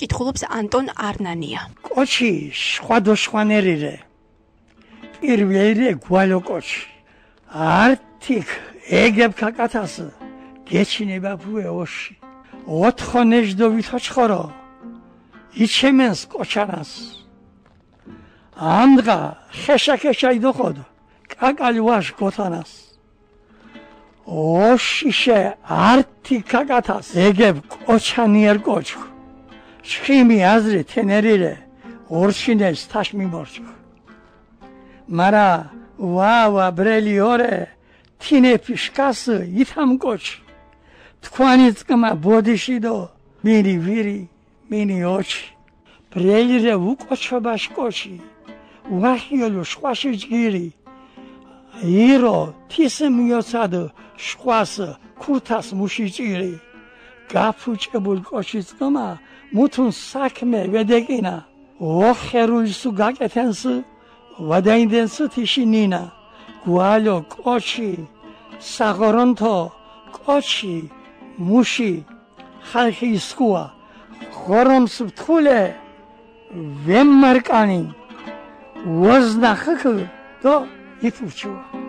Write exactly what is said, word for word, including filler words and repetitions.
კითხულობს ანტონ არნანია. კოჩი სხვადასხვანერირე. პირველი გვალო კოჩი. ართიქ ეგებ კაკათას გეჩინება ფუე ოში. ოთხონეჟდო ვითოჩხორო. იჩემენს კოჩანას. ამდღა ხეშა-ხეშა იდოხოდო. კაკალი ვაშ გოთანას. ოშიშე ართი კაკათას ეგებ კოჩანიერ კოჩქ. შხიმი აზრი თენერირე ორშინეს თაშმი მორჩქ. მარა ვავა ბრელი ორე თინე ფიშკას ითამ კოჩი. თქვენი წკმა ბოდიშიდო მინი ვირი მინი ოჩი. ბრელირე უკოჩობაშ კოჩი. ვახიოლო შვაში ჯგირი. ირო თისე მიოცადო შვას ქურთას მუში ჭირი. გაფუჭებულ კოჩის წკმა მუთუნ საქმე ვედეკინა. ოხერულსუ გაკეთენს ვადაინდენს თიშინინა. გვალო კოჩი საღორონთო კოჩი მუში ხალხი ისკუა ხორომს ვთხულე ვემმარკანი ვოზნახქ დო იფუჩუა